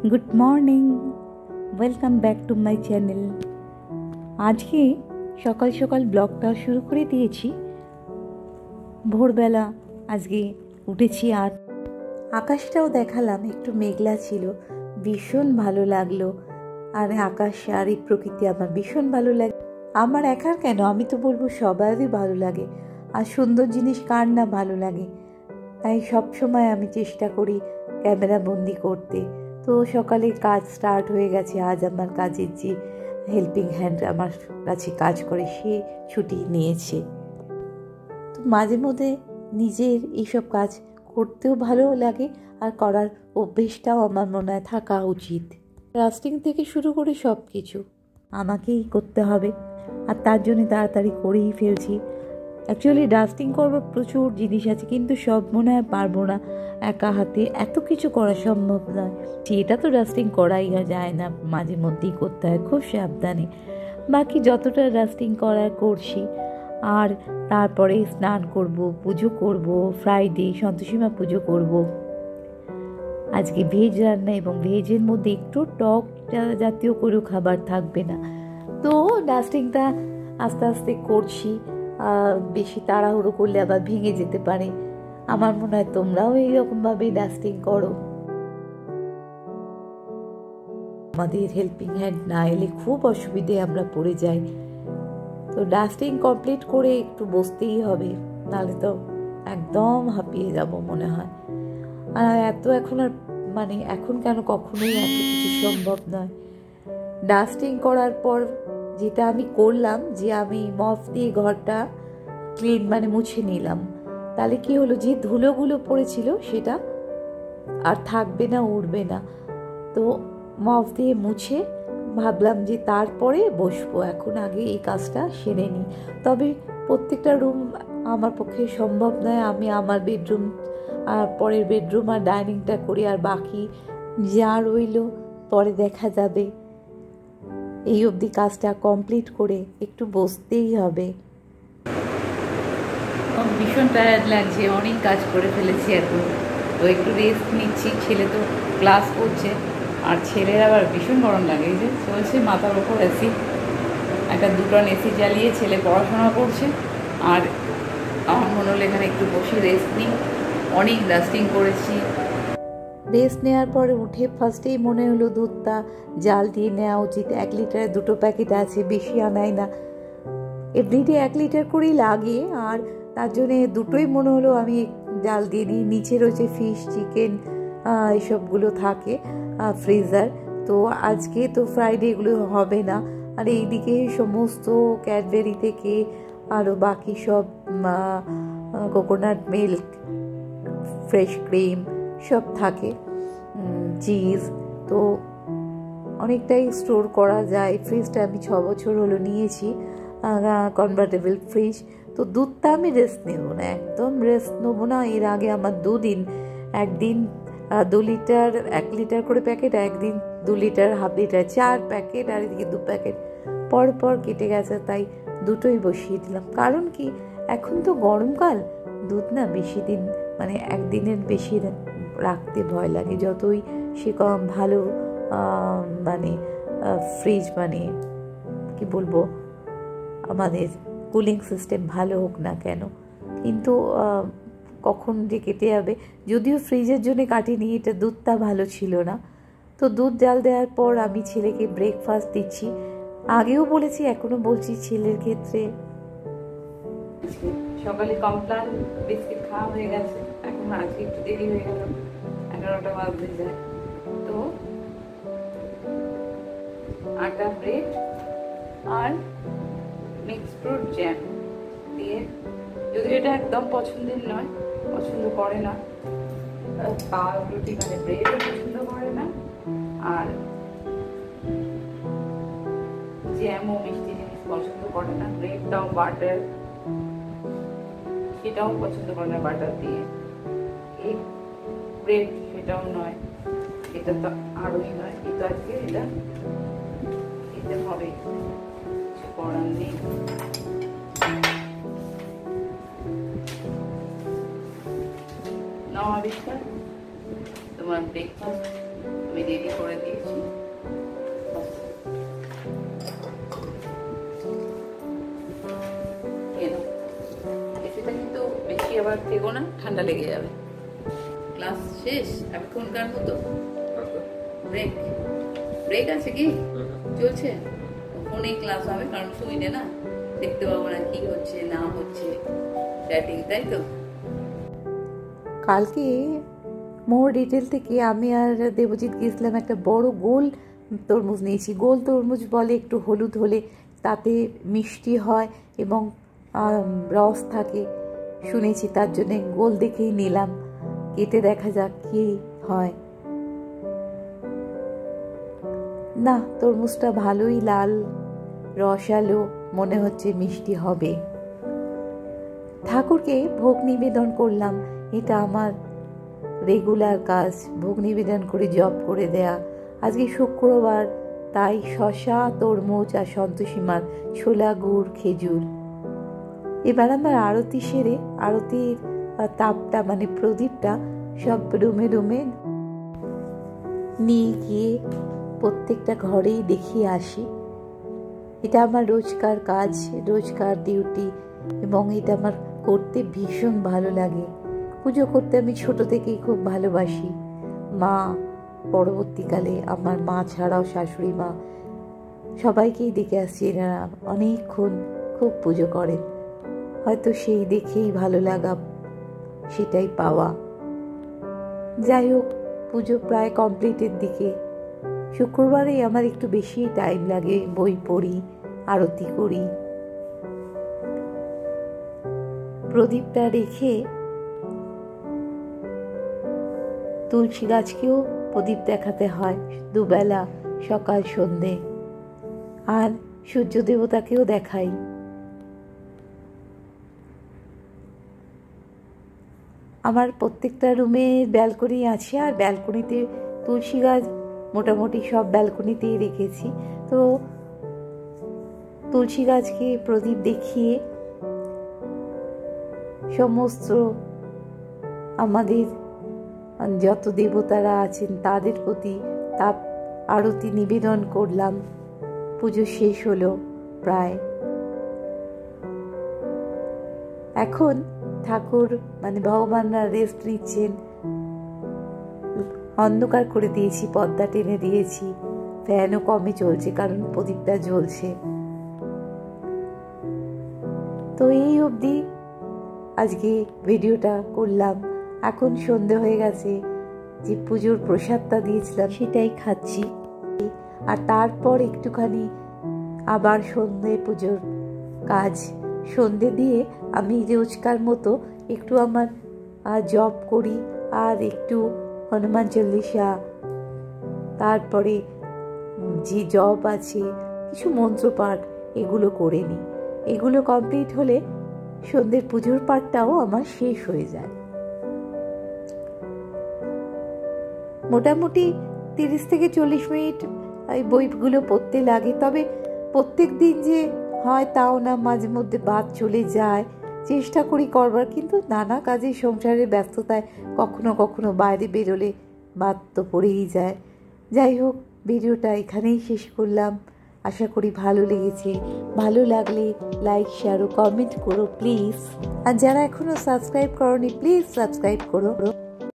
Good morning, welcome back to my channel. আজকে সকাল সকাল ব্লগটা শুরু করে দিয়েছি। ভোরবেলা আজকে উঠেছি আর আকাশটাও দেখালাম, একটু মেঘলা ছিল, ভীষণ ভালো লাগলো। আর আকাশ আর এই প্রকৃতি আমার ভীষণ ভালো লাগে। আমার একার কেন, আমি তো বলবো সবারই ভালো লাগে। আর সুন্দর জিনিস কার না ভালো লাগে। তাই সবসময় আমি চেষ্টা করি ক্যামেরা বন্দি করতে। তো সকালে কাজ স্টার্ট হয়ে গেছে। আজ আমার কাজের যে হেল্পিং হ্যান্ড আমার কাছে কাজ করে সে ছুটি নিয়েছে। তো মাঝে মধ্যে নিজের এইসব কাজ করতেও ভালো লাগে আর করার অভ্যেসটাও আমার মনে হয় থাকা উচিত। রাস্টিং থেকে শুরু করে সব কিছু আমাকেই করতে হবে, আর তার জন্য তাড়াতাড়ি করেই ফেলছি। অ্যাকচুয়ালি ডাস্টিং করবার প্রচুর জিনিস আছে, কিন্তু সব মনে হয় পারবো না, একা হাতে এত কিছু করা সম্ভব নয়। সেটা তো ডাস্টিং করাই যায় না, মাঝে মধ্যেই করতে হয় খুব সাবধানে। বাকি যতটা ডাস্টিং করার করছি। আর তারপরে স্নান করব, পুজো করব, ফ্রাইডে সন্তোষীমা পুজো করব। আজকে ভেজ রান্না এবং ভেজের মধ্যে একটু টক জাতীয় কোনো খাবার থাকবে না। তো ডাস্টিংটা আস্তে আস্তে করছি। বেশি তাড়াহুড়ো করলে আবার ভেঙে যেতে পারে। আমার মনে হয় তোমরাও এইরকমভাবে ডাস্টিং করো। আমাদের হেল্পিং হ্যান্ড না এলে খুব অসুবিধে আমরা পড়ে যাই। তো ডাস্টিং কমপ্লিট করে একটু বসতেই হবে, নাহলে তো একদম হাঁপিয়ে যাব মনে হয়। আর এখন আর এখন কেন, কখনোই এত কিছু সম্ভব নয়। ডাস্টিং করার পর যেটা আমি করলাম, যে আমি মপ দিয়ে ঘরটা ক্লিন মুছে নিলাম। তাহলে কি হলো, যে ধুলোগুলো পড়েছিল সেটা আর থাকবে না, উড়বে না। তো মপ দিয়ে মুছে ভাবলাম যে তারপরে বসবো, এখন আগে এই কাজটা সেরে নিই। তবে প্রত্যেকটা রুম আমার পক্ষে সম্ভব নয়। আমি আমার বেডরুম আর পরের বেডরুম আর ডাইনিংটা করি, আর বাকি যা রইল পরে দেখা যাবে। এই অবধি কাজটা কমপ্লিট করে একটু বসতেই হবে। ভীষণ টায়ার্ড লাগছে, অনেক কাজ করে ফেলেছি এখন। তো একটু রেস্ট নিচ্ছি। ছেলে তো ক্লাস করছে, আর ছেলের আবার ভীষণ গরম লাগে। এই যে চলছে মাথার ওপর এসি, একটা দুটো এসি জ্বালিয়ে ছেলে পড়াশোনা করছে। আর আমার মনে হলো এখানে একটু বসে রেস্ট নিই। অনেক ডাস্টিং করেছি। রেস্ট নেওয়ার পরে উঠে ফার্স্টেই মনে হলো দুধটা জাল দিয়ে নেওয়া উচিত। 1 লিটারের 2টো প্যাকেট আছে, বেশি আনাই না। এভরিডে 1 লিটার করেই লাগে, আর তার জন্যে দুটোই মনে হলো আমি জাল দিয়ে নিই। নিচে রয়েছে ফিশ, চিকেন, এসবগুলো থাকে ফ্রিজার। তো আজকে তো ফ্রাইডে এগুলো হবে না। আর এইদিকে সমস্ত ক্যাডবেরি থেকে আরও বাকি সব কোকোনাট মিল্ক, ফ্রেশ ক্রিম সব থাকে, চিজ। তো অনেকটাই স্টোর করা যায়। ফ্রিজটা আমি 6 বছর হলো নিয়েছি, কনভার্টেবল ফ্রিজ। তো দুধটা আমি রেস্ট নেব না, একদম রেস্ট নেবো না। এর আগে আমার একদিন 2 লিটার 1 লিটার করে প্যাকেট, একদিন 2 লিটার, হাফ লিটার, 4 প্যাকেট, আর এদিকে 2 প্যাকেট পর কেটে গেছে। তাই দুটোই বসিয়ে দিলাম। কারণ কি, এখন তো গরমকাল, দুধ না বেশি দিন একদিনের বেশি রাখতে ভয় লাগে। যতই সে কম ভালো ফ্রিজ কি বলবো, আমাদের কুলিং সিস্টেম ভালো হোক না কেন, কিন্তু কখন যে কেটে যাবে। যদিও ফ্রিজের জন্য কাটিনি, এটা দুধটা ভালো ছিল না। তো দুধ জাল দেওয়ার পর আমি ছেলেকে ব্রেকফাস্ট দিচ্ছি। আগেও বলেছি, এখনো বলছি, ছেলের ক্ষেত্রে সকালে কমপ্লান বিস্কিট খাওয়া হয়ে গেছে। এখন আজকে একটু দেরি হয়ে গেল, 11টা বাজতে যায়। তো আটা, ব্রেড আর মিক্স ফ্রুট জ্যাম দিয়ে, যদি এটা একদম পছন্দের নয়, পছন্দ করে না, পাউরুটি ব্রেডও পছন্দ করে না, আর জ্যামও মিষ্টি জিনিস পছন্দ করে না। ব্রেডটাও বাটার, সেটাও পছন্দ করে না বাটার দিয়ে। এগ ব্রেড সেটাও নয়, এটা তো আরোই নয়। কিন্তু আজকে এটা খেতে হবে, কিছু করার নেই। নাও আবিষ্কার, তোমার ব্রেকফাস্ট আমি রেডি করে দিয়েছি। এসিটা কিন্তু বেশি আবার থেকো না, ঠান্ডা লেগে যাবে। ক্লাস শেষ এখনকার মতো, ব্রেক ব্রেক আছে কি চলছে? ফোনেই ক্লাস হবে, কারণ সুইডে না, দেখতে পাবো না কি হচ্ছে না হচ্ছে, চ্যাটিং, তাই তো। কালকে মোর ডিটেল থেকে আমি আর দেবজিৎ গেছিলাম একটা বড় গোল তরমুজ নিয়েছি। গোল তরমুজ বলে একটু হলুদ হলে তাতে মিষ্টি হয় এবং রস থাকে শুনেছি, তার জন্য গোল দেখেই নিলাম। কেটে দেখা যাক কি হয়। না, তরমুজটা ভালোই লাল, রসালো, মনে হচ্ছে মিষ্টি হবে। ঠাকুরকে ভোগ নিবেদন করলাম, এটা আমার রেগুলার কাজ, ভোগ নিবেদন করে জপ করে দেয়া। আজকে শুক্রবার, তাই শশা, তরমুজ আর সন্তোষীমার ছোলা, গুড়, খেজুর। এবার আমার আরতি সেরে, আরতির তাপটা মানে প্রদীপটা সব রুমে রুমে নিয়ে গিয়ে প্রত্যেকটা ঘরেই দেখিয়ে আসি। এটা আমার রোজকার কাজ, রোজকার ডিউটি, এবং এটা আমার করতে ভীষণ ভালো লাগে। পুজো করতে আমি ছোট থেকেই খুব ভালোবাসি। মা, পরবর্তীকালে আমার মা ছাড়াও শাশুড়ি মা, সবাইকেই দেখে আসছি এনারা অনেকক্ষণ খুব পুজো করেন। হয়তো সেই দেখেই ভালো লাগা, সেটাই পাওয়া। যাই হোক, পুজো প্রায় কমপ্লিটের দিকে। শুক্রবারে আমার একটু বেশি টাইম লাগে, বই পড়ি, আরতি করি। প্রদীপটা রেখে তুলসী গাছকেও প্রদীপ দেখাতে হয় দুবেলা, সকাল সন্ধে, আর সূর্য দেবতাকেও দেখাই। আমার প্রত্যেকটা রুমে ব্যালকনি আছে, আর ব্যালকনিতে তুলসী গাছ মোটামুটি সব ব্যালকনিতেই রেখেছি। তো তুলসী গাছকে প্রদীপ দেখিয়ে সমস্ত আমাদের যত দেবতারা আছেন তাদের প্রতি তাপ আরতি নিবেদন করলাম। পুজো শেষ হলো প্রায়। এখন ঠাকুর মানে ভগবানরা রেস্ট নিচ্ছেন। অন্ধকার করে দিয়েছি, পর্দা টেনে দিয়েছি, ফ্যানও কমে চলছে কারণ প্রদীপটা জ্বলছে। তো এই অবধি আজকে ভিডিওটা করলাম। এখন সন্ধে হয়ে গেছে, যে পুজোর প্রসাদটা দিয়েছিলাম সেটাই খাচ্ছি। আর তারপর একটুখানি আবার সন্ধে পুজোর কাজ। সন্ধে দিয়ে আমি রোজকার মতো একটু আমার জপ করি, আর একটু হনুমান চল্লিশা, তারপরে যে জপ আছে কিছু মন্ত্রপাঠ, এগুলো করে নিই। এগুলো কমপ্লিট হলে সন্ধ্যের পুজোর পাঠটাও আমার শেষ হয়ে যায়। মোটামুটি 30 থেকে 40 মিনিট এই বইগুলো পড়তে লাগে। তবে প্রত্যেক দিন যে হয় তাও না, মাঝে মধ্যে বাদ চলে যায়। চেষ্টা করি করবার, কিন্তু নানা কাজে সংসারের ব্যস্ততায় কখনো কখনো বাইরে বেরোলে বাদ তো পড়েই যায়। যাই হোক, ভিডিওটা এখানেই শেষ করলাম। আশা করি ভালো লেগেছে। ভালো লাগলে লাইক, শেয়ার ও কমেন্ট করো প্লিজ। আর যারা এখনো সাবস্ক্রাইব করোনি, প্লিজ সাবস্ক্রাইব করো।